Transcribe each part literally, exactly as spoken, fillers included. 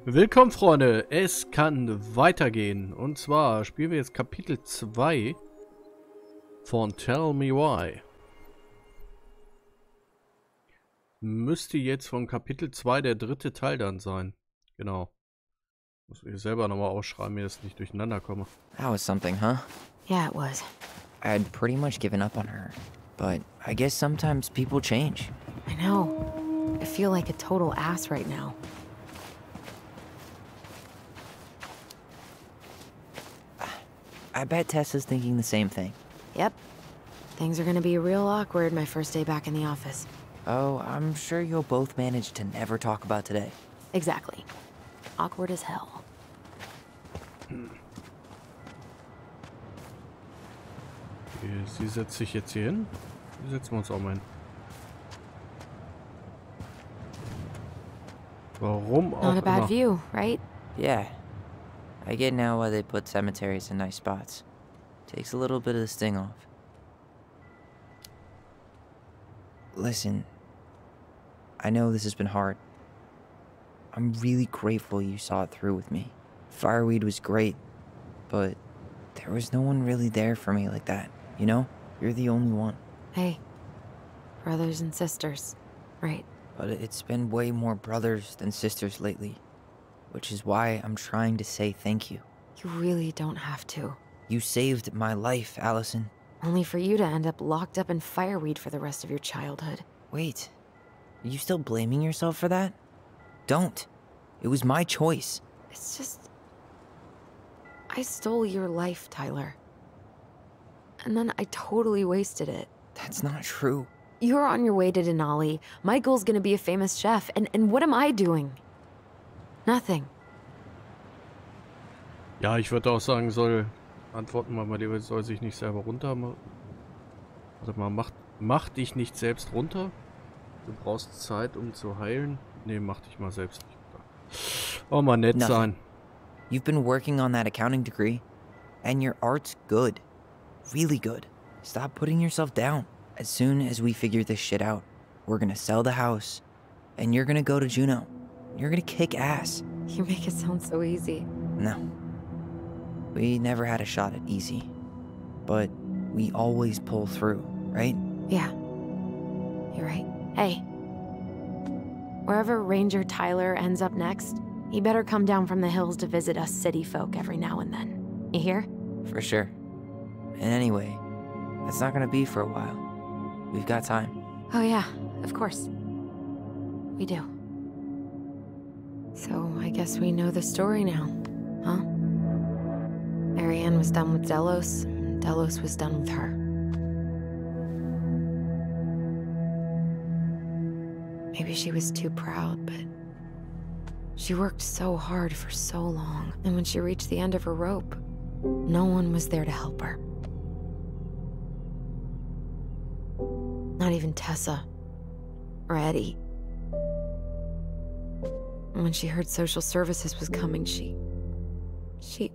Willkommen, Freunde. Es kann weitergehen. Und zwar spielen wir jetzt Kapitel zwei von Tell Me Why. Müsste jetzt von Kapitel zwei der dritte Teil dann sein. Genau. Muss ich selber nochmal ausschreiben, mir das nicht durcheinander komme. That was something, huh? Yeah, it was. I had pretty much given up on her. But I guess sometimes people change. I know. I feel like a total ass right now. I bet Tessa's thinking the same thing. Yep. Things are gonna be real awkward my first day back in the office. Oh, I'm sure you'll both manage to never talk about today. Exactly. Awkward as hell. Okay, sie setzt sich jetzt hier hin. Die setzen wir uns auch mal hin. Warum auch Not a bad immer. view, right? Yeah. I get now why they put cemeteries in nice spots. Takes a little bit of the sting off. Listen, I know this has been hard. I'm really grateful you saw it through with me. Fireweed was great, but there was no one really there for me like that, you know? You're the only one. Hey. Brothers and sisters. Right. But it's been way more brothers than sisters lately. Which is why I'm trying to say thank you. You really don't have to. You saved my life, Allison. Only for you to end up locked up in fireweed for the rest of your childhood. Wait, are you still blaming yourself for that? Don't. It was my choice. It's just... I stole your life, Tyler. And then I totally wasted it. That's not true. You're on your way to Denali. Michael's gonna be a famous chef, and, and what am I doing? Nothing. Ja, ich würde auch sagen, soll... Antworten wir mal lieber, soll sich nicht selber runter... Warte mal, mach, mach dich nicht selbst runter. Du brauchst Zeit, um zu heilen. Nee, mach dich mal selbst nicht runter. Oh, mal nett Nothing. sein. You've been working on that accounting degree, and your art's good. Really good. Stop putting yourself down. As soon as we figure this shit out, we're gonna sell the house, and you're gonna go to Juneau. You're gonna kick ass. You make it sound so easy. No. We never had a shot at easy. But we always pull through, right? Yeah. You're right. Hey. Wherever Ranger Tyler ends up next, he better come down from the hills to visit us city folk every now and then. You hear? For sure. And anyway, that's not gonna be for a while. We've got time. Oh yeah, of course. We do. So I guess we know the story now, huh? Marianne was done with Delos, and Delos was done with her. Maybe she was too proud, but she worked so hard for so long, and when she reached the end of her rope, no one was there to help her. Not even Tessa or Eddie. And when she heard social services was coming, she... she...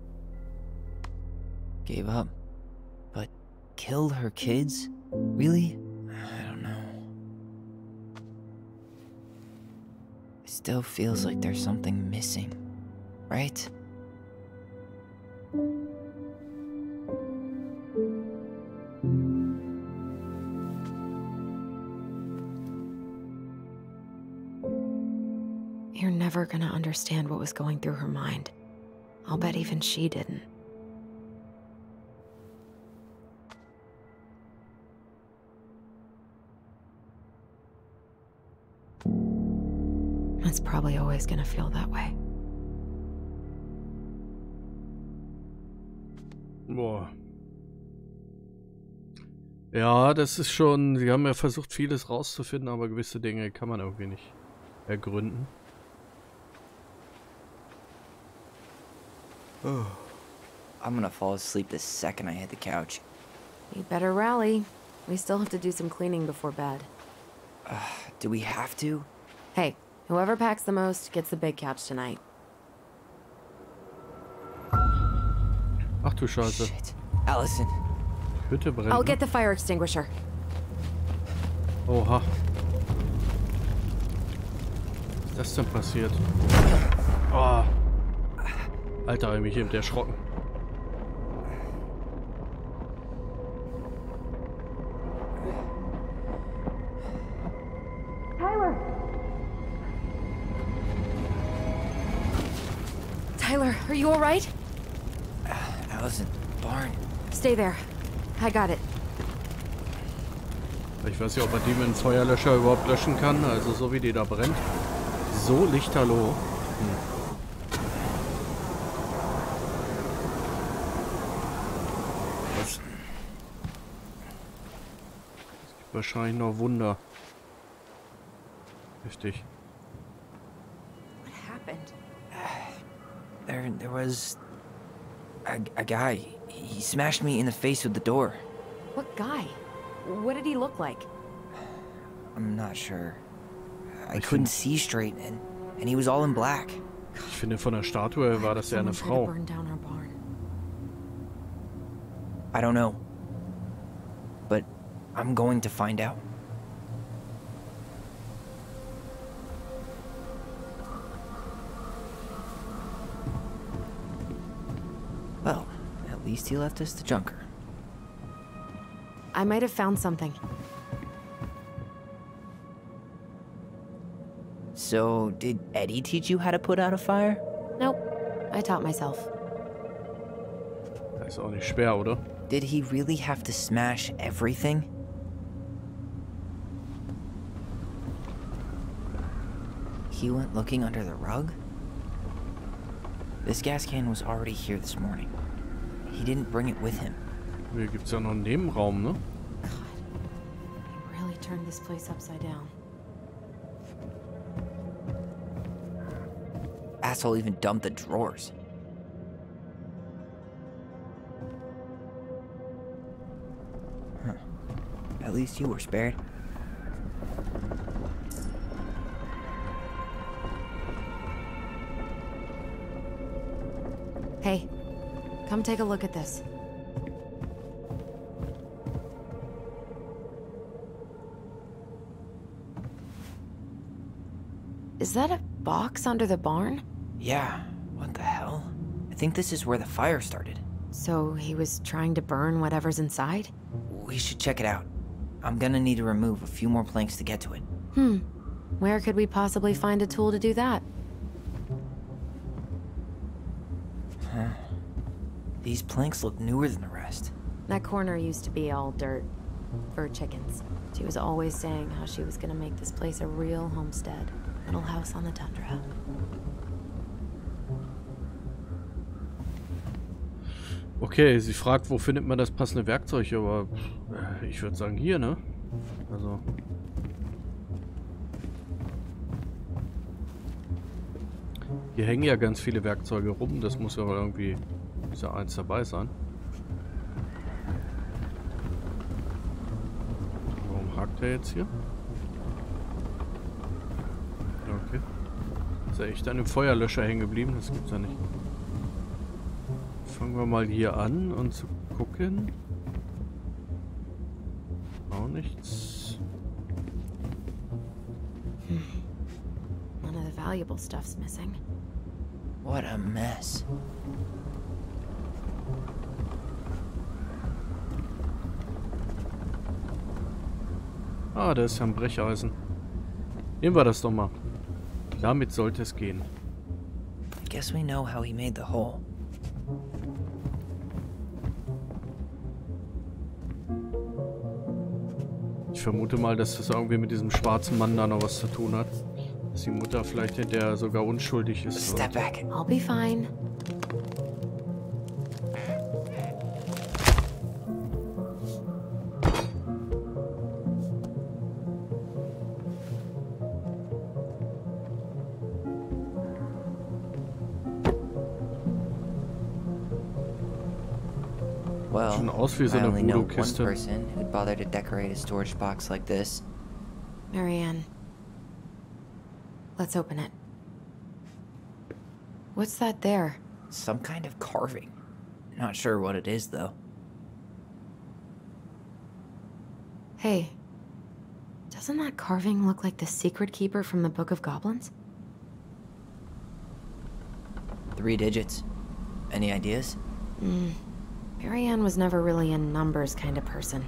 Gave up. But killed her kids? Really? I don't know. It still feels like there's something missing, right? You're never gonna understand what was going through her mind. I'll bet even she didn't. It's probably always gonna feel that way. Boah. Ja, das ist schon... Sie haben ja versucht, vieles rauszufinden, aber gewisse Dinge kann man irgendwie nicht ergründen. Oh. I'm gonna fall asleep the second I hit the couch. You better rally. We still have to do some cleaning before bed. Uh, do we have to? Hey, whoever packs the most gets the big couch tonight. Ach du Scheiße. Shit. Allison. Hütte brennt. I'll get the fire extinguisher. Oha. Was ist das denn passiert? Oh. Alter, hab ich mich eben erschrocken. Tyler! Tyler, are you alright? Allison, barn. Stay there. I got it. Ich weiß nicht, ob man die mit dem Feuerlöscher überhaupt löschen kann. Also so wie die da brennt. So lichterloh. Hm. Was? Es gibt wahrscheinlich noch Wunder. Richtig. What happened? There, there was a, a guy. He smashed me in the face with the door. What guy? What did he look like? I'm not sure. I Ich couldn't find- see straight, and and he was all in black. Ich finde, von der Statue war das ja eine Someone Frau. tried to burn down our barn. I don't know, but I'm going to find out. Well, at least he left us the junker. I might have found something. So, did Eddie teach you how to put out a fire? Nope. I taught myself. Das ist auch nicht schwer, oder? Did he really have to smash everything? He went looking under the rug? This gas can was already here this morning. He didn't bring it with him. Hier gibt es ja noch einen Nebenraum, ne? God. He really turned this place upside down. Asshole even dumped the drawers. Huh. At least you were spared. Hey, come take a look at this. Is that a box under the barn? Yeah, what the hell? I think this is where the fire started. So he was trying to burn whatever's inside? We should check it out. I'm gonna need to remove a few more planks to get to it. Hmm. Where could we possibly find a tool to do that? Huh. These planks look newer than the rest. That corner used to be all dirt for chickens. She was always saying how she was gonna make this place a real homestead. Little house on the tundra. Okay, sie fragt, wo findet man das passende Werkzeug, aber äh, ich würde sagen hier, ne? Also. Hier hängen ja ganz viele Werkzeuge rum, das muss ja wohl irgendwie muss ja eins dabei sein. Warum hakt er jetzt hier? Okay. Ist er echt an dem Feuerlöscher hängen geblieben? Das gibt's ja nicht. Fangen wir mal hier an und zu gucken. Auch nichts. None of the valuable stuff's missing. What a mess. Ah, da ist ja ein Brecheisen. Nehmen wir das doch mal. Damit sollte es gehen. I guess we know how he made the hole. Ich vermute mal, dass das irgendwie mit diesem schwarzen Mann da noch was zu tun hat. Dass die Mutter vielleicht hinterher sogar unschuldig ist. Step back. I'll be fine. Well, Schon aus wie so I eine only know one Voodoo-Kiste. person who'd bother to decorate a storage box like this. Marianne. Let's open it. What's that there? Some kind of carving. Not sure what it is, though. Hey. Doesn't that carving look like the secret keeper from the Book of Goblins? Three digits. Any ideas? Mm. Marianne was never really a numbers kind of person.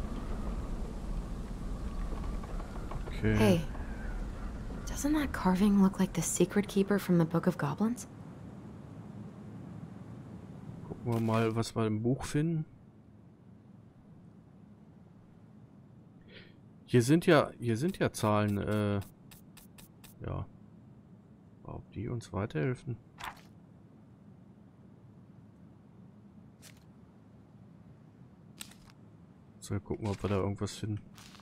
Okay. Hey, doesn't that carving look like the Secret Keeper from the Book of Goblins? Gucken wir mal, was wir im Buch finden. Hier sind ja, hier sind ja Zahlen, äh, ja. Ob die uns weiterhelfen? So, wir gucken, ob wir da irgendwas finden.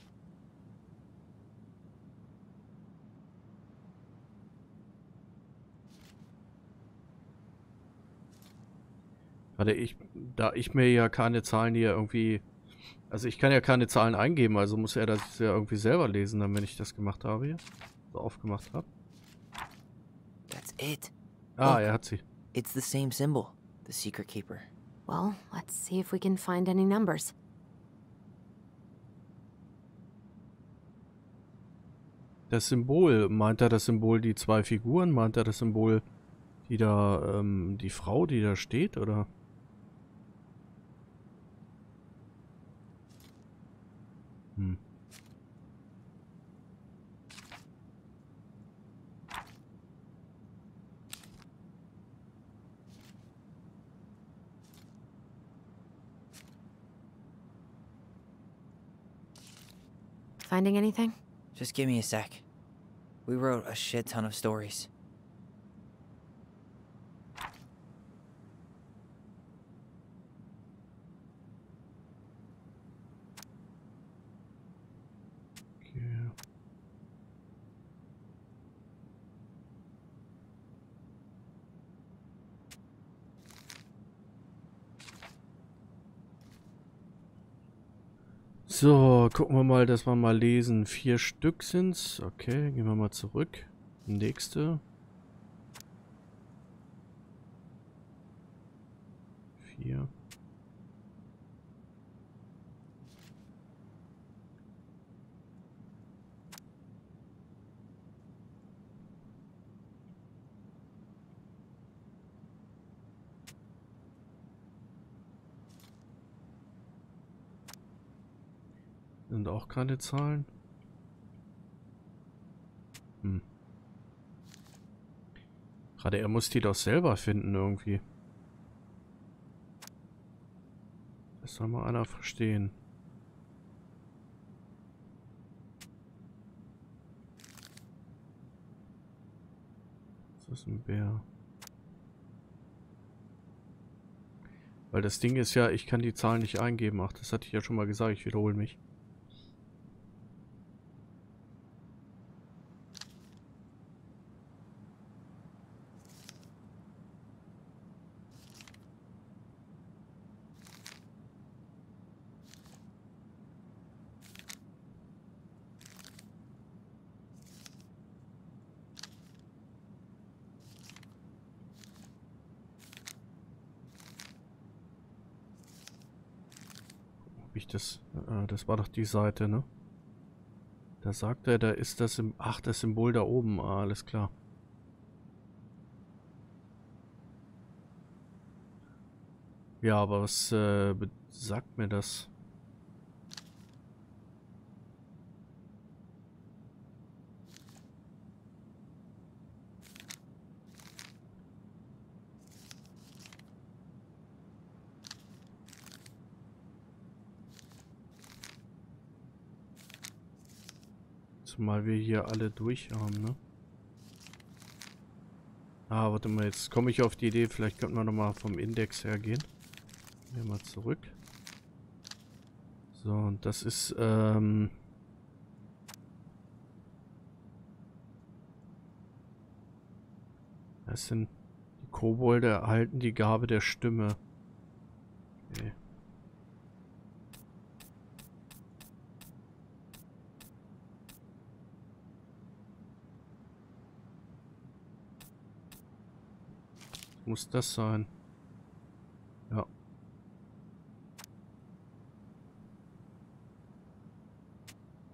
Warte, ich, da ich mir ja keine Zahlen hier irgendwie, also ich kann ja keine Zahlen eingeben, also muss er das ja irgendwie selber lesen, dann wenn ich das gemacht habe hier, so aufgemacht habe. That's it. Ah, Look, er hat sie. It's the same symbol. The Secret Keeper. Well, let's see if we can find any numbers. Das Symbol, meint er das Symbol die zwei Figuren? Meint er das Symbol die da, ähm, die Frau, die da steht, oder? Hm. Finding anything? Just give me a sec. We wrote a shit ton of stories. Okay. So, gucken wir mal, dass wir mal lesen. Vier Stück sind's. Okay, gehen wir mal zurück. Nächste. Vier. Sind auch keine Zahlen. Hm. Gerade er muss die doch selber finden irgendwie. Das soll mal einer verstehen. Das ist ein Bär. Weil das Ding ist ja, ich kann die Zahlen nicht eingeben. Ach, das hatte ich ja schon mal gesagt. Ich wiederhole mich. Ich das, äh, das war doch die Seite, ne? Da sagt er, da ist das im, ach, das Symbol da oben, ah, alles klar. Ja, aber was äh, sagt mir das? Zumal wir hier alle durch haben, ne? Ah, warte mal, jetzt komme ich auf die Idee, vielleicht könnten wir nochmal vom Index her gehen. Gehen wir mal zurück. So, und das ist, ähm... das sind die Kobolde erhalten die Gabe der Stimme. Okay. Muss das sein? Ja.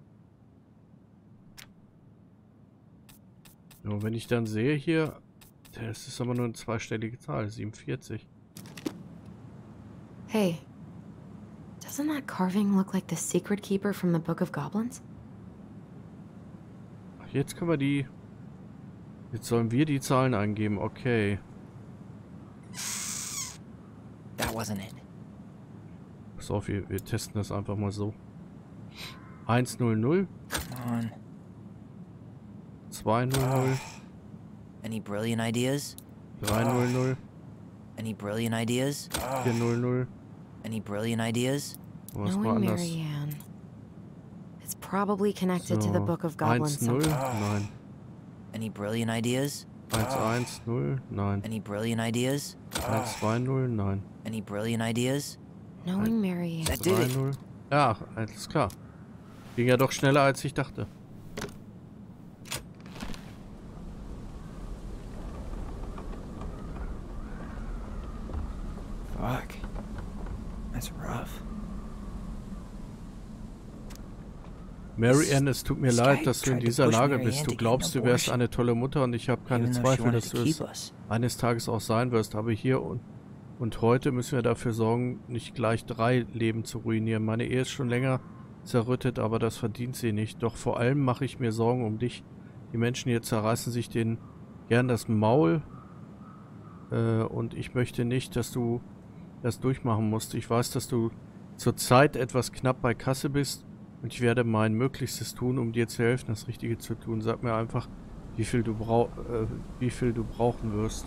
Und wenn ich dann sehe hier, Das ist aber nur eine zweistellige Zahl, siebenundvierzig. Hey, doesn't that carving look like the secret keeper from the Book of Goblins? Ach, jetzt können wir die... Jetzt sollen wir die Zahlen eingeben, okay. That wasn't it. Pass auf, wir, wir testen das einfach mal so. eins null null. Come on. zwei null null. Any brilliant ideas? drei null null. Any brilliant ideas? vier null null. Any brilliant ideas? Was war Knowing anders? Marianne. It's probably connected to the So, Book of Goblins eins null. somehow. Nein. Any brilliant ideas? eins eins null. Nein. Any brilliant ideas? eins zwei null. Nein. Any brilliant ideas? Knowing Marianne. That did drei it. null. Ja, alles klar. Ging ja doch schneller, als ich dachte. Fuck. That's rough. Mary Ann, es tut mir This leid, guy dass du in tried to dieser push Lage Mary bist. Ann Du to get glaubst, an du wärst abortion, eine tolle Mutter und ich habe keine even though she Zweifel, wanted dass to du keep es us. eines Tages auch sein wirst. Aber hier und, und heute müssen wir dafür sorgen, nicht gleich drei Leben zu ruinieren. Meine Ehe ist schon länger zerrüttet, aber das verdient sie nicht. Doch vor allem mache ich mir Sorgen um dich. Die Menschen hier zerreißen sich denen gern das Maul. Äh, und ich möchte nicht, dass du das durchmachen musst. Ich weiß, dass du zurzeit etwas knapp bei Kasse bist. Und ich werde mein Möglichstes tun, um dir zu helfen, das Richtige zu tun. Sag mir einfach, wie viel du brau äh, wie viel du brauchen wirst.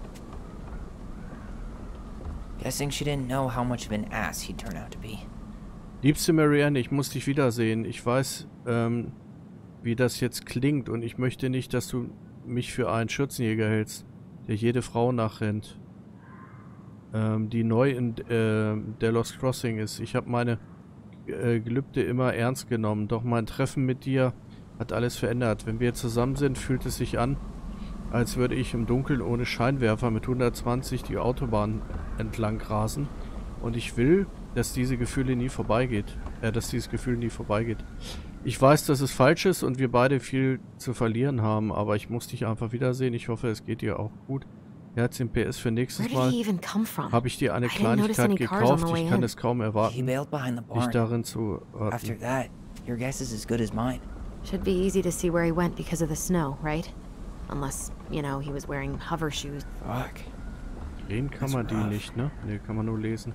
Guessing she didn't know how much of an ass he'd turn out to be. Liebste Marianne, ich muss dich wiedersehen. Ich weiß, ähm, wie das jetzt klingt und ich möchte nicht, dass du mich für einen Schürzenjäger hältst, der jede Frau nachrennt, ähm, die neu in äh, der Lost Crossing ist. Ich habe meine äh, Gelübde immer ernst genommen, doch mein Treffen mit dir hat alles verändert. Wenn wir zusammen sind, fühlt es sich an, als würde ich im Dunkeln ohne Scheinwerfer mit hundertzwanzig die Autobahn entlang rasen. Und ich will, dass diese Gefühle nie vorbeigeht. Äh, dass dieses Gefühl nie vorbeigeht. Ich weiß, dass es falsch ist und wir beide viel zu verlieren haben, aber ich muss dich einfach wiedersehen. Ich hoffe, es geht dir auch gut. Herz im P S für nächstes Where did Mal. he even come from? Habe ich dir eine I didn't notice Kleinigkeit any cars on the gekauft. way Ich kann in. es kaum He erwarten, bailed behind the dich barn. darin zu After warten. that, your guess is as good as mine. Should be easy to see where he went because of the snow, right? Unless, you know, he was wearing hover shoes. Fuck. Drehen kann That's man die rough. nicht, ne? Ne, kann man nur lesen.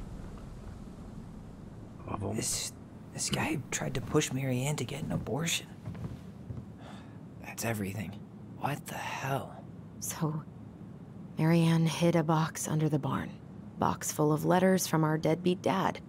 Aber warum? This this guy tried to push Mary Ann to get an abortion. That's everything. What the hell? So, Marianne hid a box under the barn. Box full of letters from our deadbeat dad.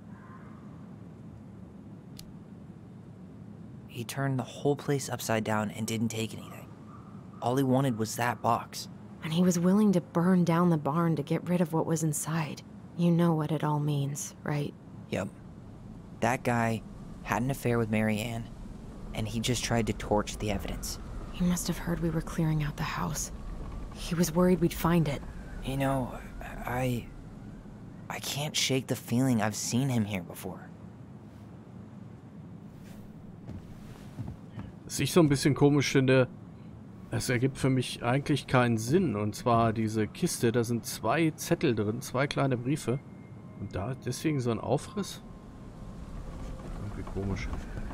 He turned the whole place upside down and didn't take anything. All he wanted was that box. And he was willing to burn down the barn to get rid of what was inside. You know what it all means, right? Yep. That guy had an affair with Mary Ann, and he just tried to torch the evidence. He must have heard we were clearing out the house. He was worried we'd find it. You know, I... I can't shake the feeling I've seen him here before. Was ich so ein bisschen komisch finde, es ergibt für mich eigentlich keinen Sinn. Und zwar diese Kiste, da sind zwei Zettel drin, zwei kleine Briefe. Und da deswegen so ein Aufriss? Irgendwie komisch.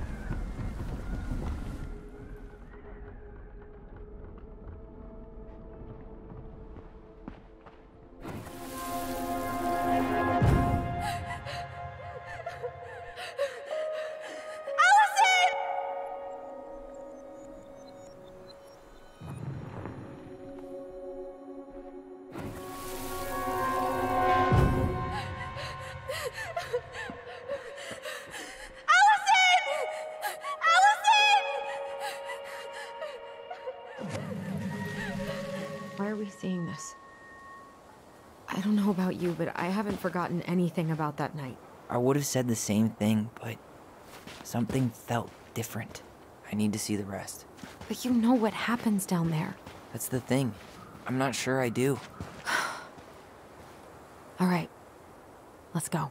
Why are we seeing this? I don't know about you, but I haven't forgotten anything about that night. I would have said the same thing, but something felt different. I need to see the rest. But you know what happens down there. That's the thing. I'm not sure I do. All right, let's go.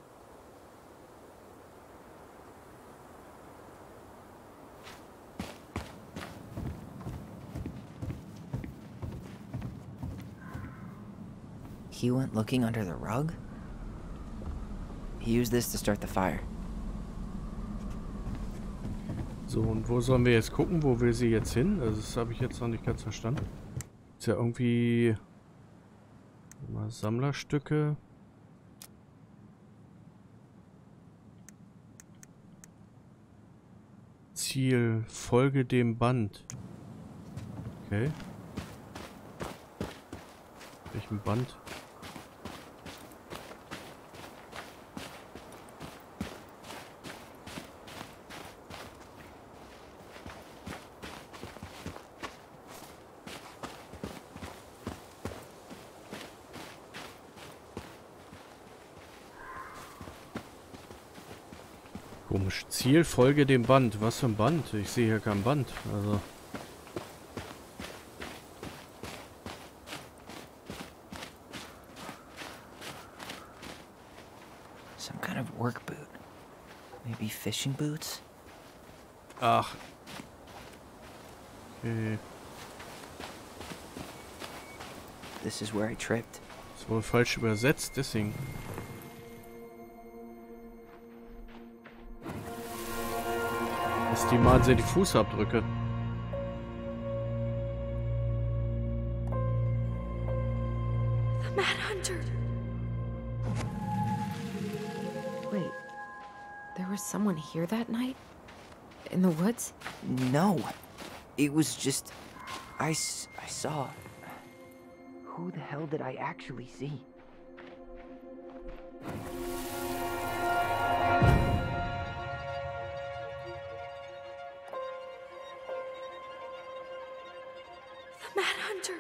He went looking under the rug? He used this to start the fire. So, und wo sollen wir jetzt gucken? Wo will sie jetzt hin? Also das habe ich jetzt noch nicht ganz verstanden. Ist ja irgendwie... Mal Sammlerstücke. Ziel. Folge dem Band. Okay. Welchen Band? Komisch. Ziel, folge dem Band. Was für ein Band? Ich sehe hier kein Band. Also. Some kind of work boot. Maybe fishing boots? Ach. Okay. This is where I tripped. Ist wohl falsch übersetzt, deswegen. Die malen sie die Fußabdrücke. The Mad Hunter. Wait, there was someone here that night? In the woods? No. It was just... I, s I saw... Who the hell did I actually see? Mad Hunter.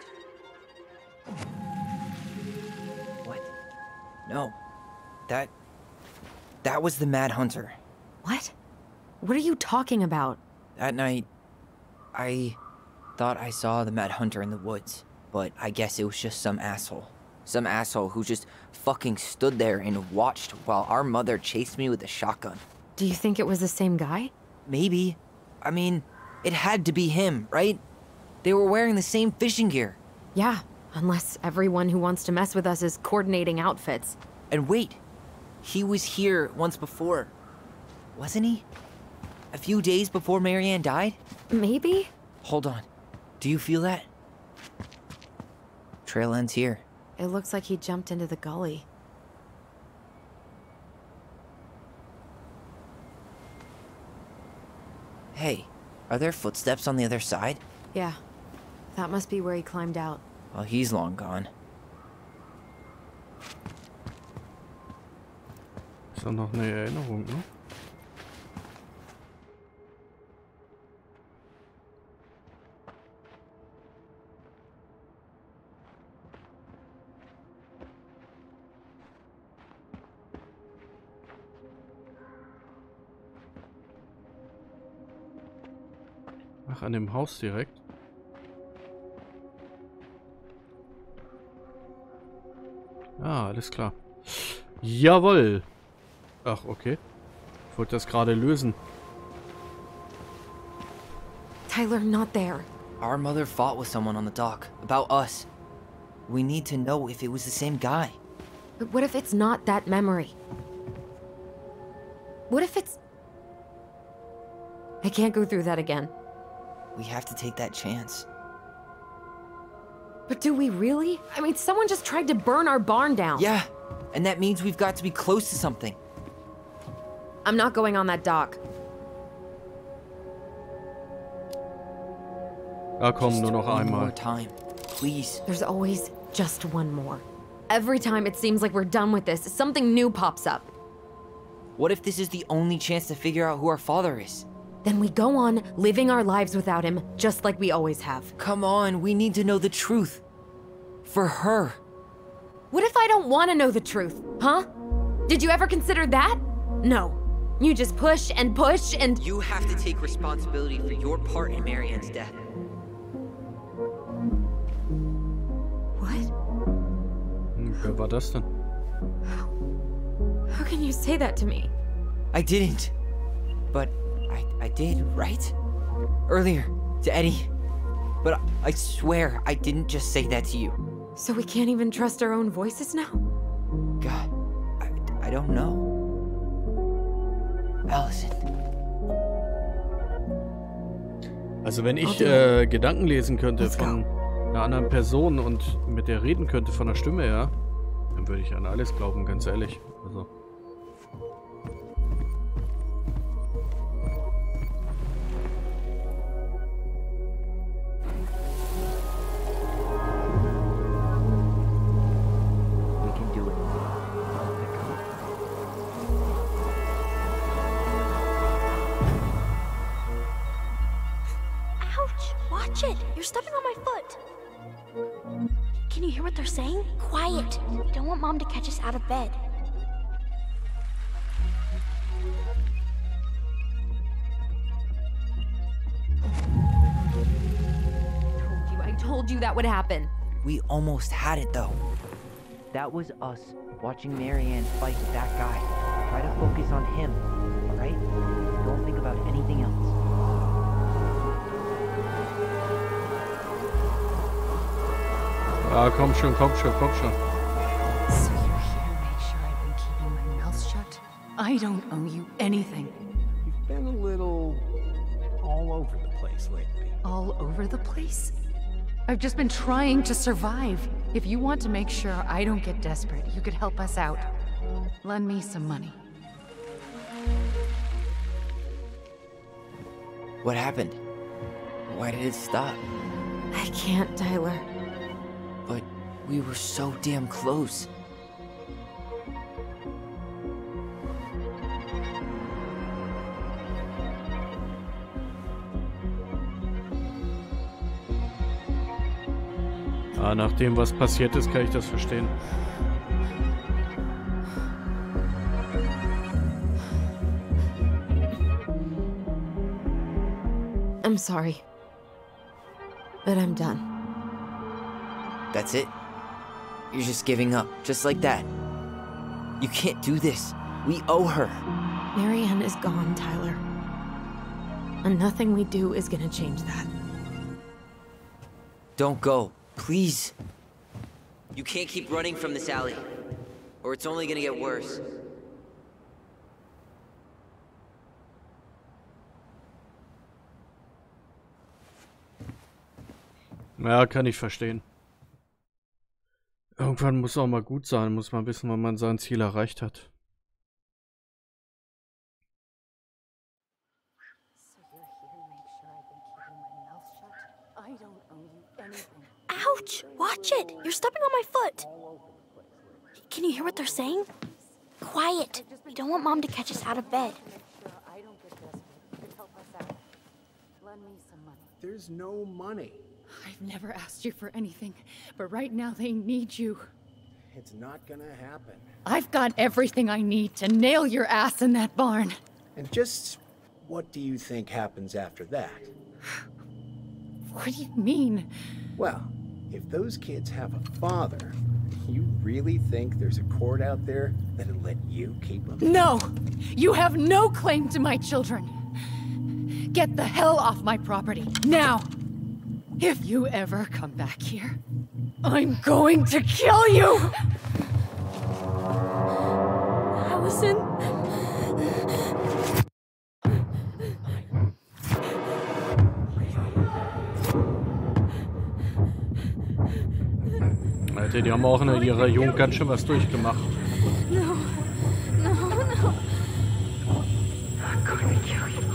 What? No. That... That was the Mad Hunter. What? What are you talking about? That night, I thought I saw the Mad Hunter in the woods, but I guess it was just some asshole. Some asshole who just fucking stood there and watched while our mother chased me with a shotgun. Do you think it was the same guy? Maybe. I mean, it had to be him, right? They were wearing the same fishing gear. Yeah, unless everyone who wants to mess with us is coordinating outfits. And wait, he was here once before, wasn't he? A few days before Marianne died? Maybe? Hold on. Do you feel that? Trail ends here. It looks like he jumped into the gully. Hey, are there footsteps on the other side? Yeah, that must be where he climbed out. Well, he's long gone. Ist doch noch eine Erinnerung, ne? Ach, an dem Haus direkt. Ah, alles klar. Jawohl. Ach, okay. Ich wollte das gerade lösen. Tyler, not there. Our mother fought with someone on the dock about us. We need to know if it was the same guy. But what if it's not that memory? What if it's... I can't go through that again. We have to take that chance. But do we really? I mean, someone just tried to burn our barn down. Yeah, and that means we've got to be close to something. I'm not going on that dock. Ja, komm, nur noch one einmal. more time, please. There's always just one more. Every time it seems like we're done with this, something new pops up. What if this is the only chance to figure out who our father is? Then we go on living our lives without him, just like we always have. Come on, we need to know the truth. For her. What if I don't want to know the truth, huh? Did you ever consider that? No. You just push and push and... You have to take responsibility for your part in Marianne's death. What? Hm, wer war das denn? How can you say that to me? I didn't. But I, I did, right? Earlier, to Eddie. But I, I swear I didn't just say that to you. So we can't even trust our own voices now? God, I, I don't know. Allison. Also wenn ich äh, Gedanken lesen könnte von einer anderen Person und mit der reden könnte von der Stimme her, dann würde ich an alles glauben, ganz ehrlich. Also. Watch it! You're stepping on my foot! Can you hear what they're saying? Quiet! We don't want Mom to catch us out of bed. I told you, I told you that would happen. We almost had it, though. That was us watching Marianne fight with that guy. Try to focus on him, alright? Don't think about anything else. Ah, komm schon, komm schon, komm schon. So you're here to make sure I've been keeping my mouth shut? I don't owe you anything. You've been a little all over the place lately. All over the place? I've just been trying to survive. If you want to make sure I don't get desperate, you could help us out. Lend me some money. What happened? Why did it stop? I can't, Tyler. But we were so damn close. Ah, nach dem, was passiert ist, kann ich das verstehen. I'm sorry. But I'm done. That's it? You're just giving up, just like that. You can't do this. We owe her. Marianne is gone, Tyler. And nothing we do is gonna change that. Don't go, please. You can't keep running from this alley, or it's only gonna get worse. Ja, kann ich verstehen. Irgendwann muss auch mal gut sein, muss man wissen, wann man sein Ziel erreicht hat. Ouch! Watch it! You're stepping on my foot! Can you hear what they're saying? Quiet! We don't want Mom to catch us out of bed. There's no money. I've never asked you for anything, but right now they need you. It's not gonna happen. I've got everything I need to nail your ass in that barn. And just what do you think happens after that? What do you mean? Well, if those kids have a father, you really think there's a court out there that'll let you keep them? No! You have no claim to my children. Get the hell off my property, now! If you ever come back here, I'm going to kill you! Allison? Alter, die haben auch in ihrer Jugend ganz schön was durchgemacht. No. No, no. I'm going to kill you.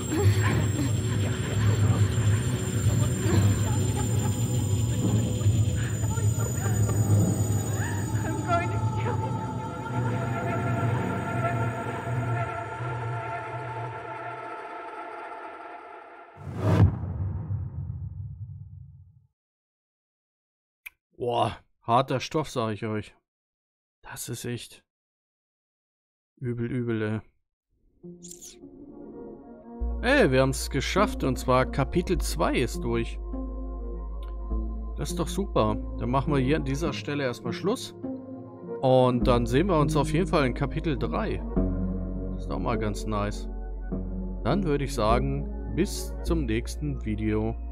Boah, harter Stoff, sage ich euch. Das ist echt übel, übel, ey. Ey, wir haben es geschafft und zwar Kapitel zwei ist durch. Das ist doch super. Dann machen wir hier an dieser Stelle erstmal Schluss. Und dann sehen wir uns auf jeden Fall in Kapitel drei. Das ist auch mal ganz nice. Dann würde ich sagen, bis zum nächsten Video.